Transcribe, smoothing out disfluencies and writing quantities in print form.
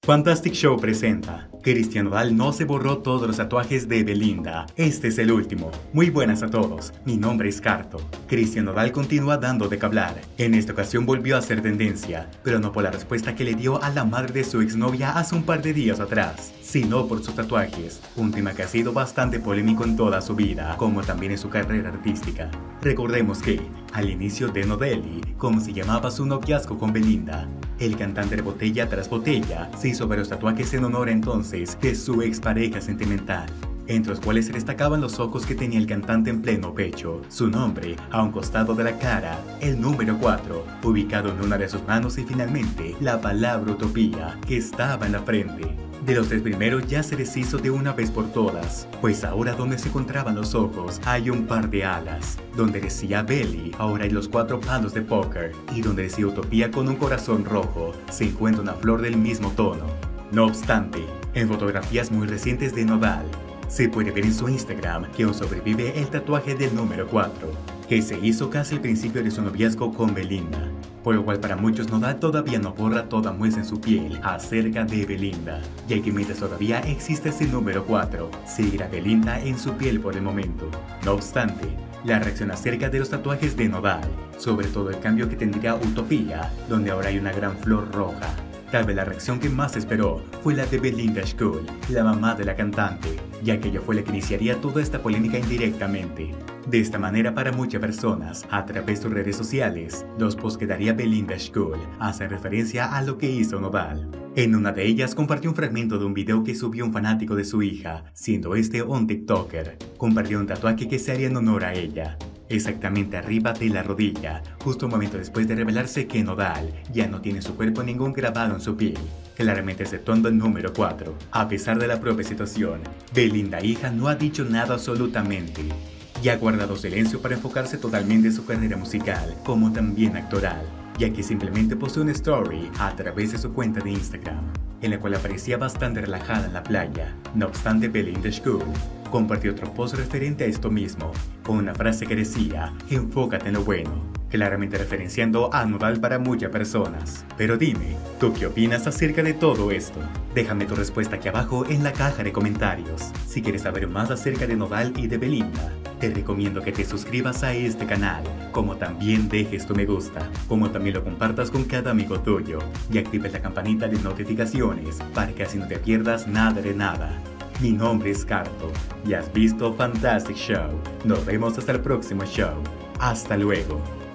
Fantastic Show presenta. Cristian Nodal no se borró todos los tatuajes de Belinda. Este es el último. Muy buenas a todos. Mi nombre es Carto. Cristian Nodal continúa dando de qué hablar. En esta ocasión volvió a hacer tendencia, pero no por la respuesta que le dio a la madre de su exnovia hace un par de días atrás, sino por sus tatuajes, un tema que ha sido bastante polémico en toda su vida, como también en su carrera artística. Recordemos que, al inicio de Nodelli, como se llamaba su noviazgo con Belinda, el cantante de botella tras botella se hizo varios tatuajes en honor entonces de su expareja sentimental, entre los cuales se destacaban los ojos que tenía el cantante en pleno pecho, su nombre a un costado de la cara, el número 4, ubicado en una de sus manos y finalmente la palabra utopía, que estaba en la frente. De los tres primeros ya se deshizo de una vez por todas, pues ahora donde se encontraban los ojos hay un par de alas, donde decía Belly ahora hay los 4 palos de póker, y donde decía utopía con un corazón rojo se encuentra una flor del mismo tono. No obstante, en fotografías muy recientes de Nodal, se puede ver en su Instagram que aún sobrevive el tatuaje del número 4, que se hizo casi al principio de su noviazgo con Belinda, por lo cual para muchos Nodal todavía no borra toda muestra en su piel acerca de Belinda, ya que mientras todavía existe ese número 4, seguirá Belinda en su piel por el momento. No obstante, la reacción acerca de los tatuajes de Nodal, sobre todo el cambio que tendría Utopía, donde ahora hay una gran flor roja. Tal vez la reacción que más esperó fue la de Belinda School, la mamá de la cantante, ya que ella fue la que iniciaría toda esta polémica indirectamente. De esta manera, para muchas personas, a través de sus redes sociales, los posts que daría Belinda School hacen referencia a lo que hizo Nodal. En una de ellas compartió un fragmento de un video que subió un fanático de su hija, siendo este un TikToker. Compartió un tatuaje que se haría en honor a ella, exactamente arriba de la rodilla, justo un momento después de revelarse que Nodal ya no tiene en su cuerpo ningún grabado en su piel, claramente exceptuando el número 4. A pesar de la propia situación, Belinda hija no ha dicho nada absolutamente, y ha guardado silencio para enfocarse totalmente en su carrera musical, como también actoral, ya que simplemente posee una story a través de su cuenta de Instagram, en la cual aparecía bastante relajada en la playa. No obstante, Belinda School compartió otro post referente a esto mismo, con una frase que decía, enfócate en lo bueno, claramente referenciando a Nodal para muchas personas. Pero dime, ¿tú qué opinas acerca de todo esto? Déjame tu respuesta aquí abajo en la caja de comentarios. Si quieres saber más acerca de Nodal y de Belinda, te recomiendo que te suscribas a este canal, como también dejes tu me gusta, como también lo compartas con cada amigo tuyo, y actives la campanita de notificaciones para que así no te pierdas nada de nada. Mi nombre es Carto, y has visto Fantastic Show. Nos vemos hasta el próximo show. Hasta luego.